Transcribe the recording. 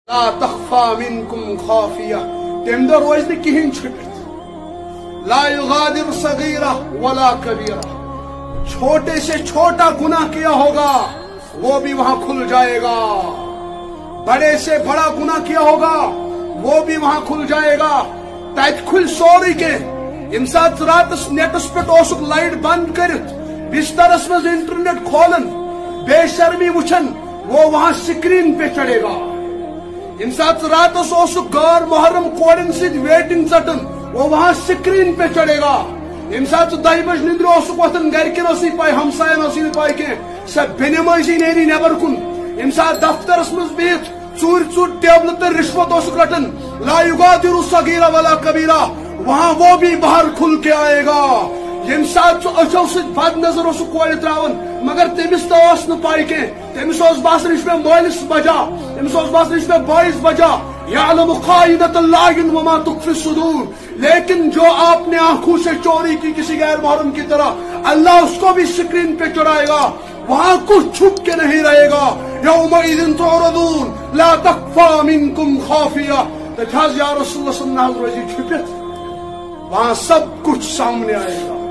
لا تخفى منكم خافية تم دو روز نہ کہین چھپت لا یغادر صغیرہ ولا کبیرہ چھوٹے سے چھوٹا گناہ کیا ہوگا وہ بھی وہاں کھل جائے گا، بڑے سے بڑا گناہ کیا ہوگا وہ بھی وہاں کھل جائے گا، تت کھل سوری کے یم سات راتس نیٹس پہ اوسک لائٹ بند کرت بسترس میں انٹرنیٹ کھولن بے شرمی وچھن وہ وہاں سکرین پہ چڑھے گا، یم سات راتس اوسک غیر محرم کورن سید ویٹنگ ژٹن وہ وہاں سکرین پہ چڑھے گا، یم سات 10 بج نندر اوسک وتھن گرکن اوس پائی ہمساین اوس پائی کی سہ بے نمازی نیری نیبر کن، یم سات دفترس مز بہت ژور ژور ٹیبل تر رشوت اوسک رٹن لا یغادر صغیرہ ولا کبیرہ وہاں وہ بھی باہر کھل کے آئے گا، یم سات اچھو ست بد نظر اوسک کورِ تراون مگر تمس تو اوس نہ پائی کی تمس اوس باسان یہ میں مالس بجا تمس اوس باسان یہ میں بائس بجا یعلم خائنۃ العیون وما تخفی الصدور، لیکن جو آپ نے آنکھوں سے چوری کی کسی غیر محرم کی طرح اللہ اس کو بھی سکرین پہ چڑھائے گا، وہاں کچھ چھپ کے نہیں رہے گا، یومئذ تعرضون لا تخفی منکم خافیہ، تو یا رسول اللہ صلی اللہ علیہ وسلم چھپت وہاں سب کچھ سامنے آئے گا۔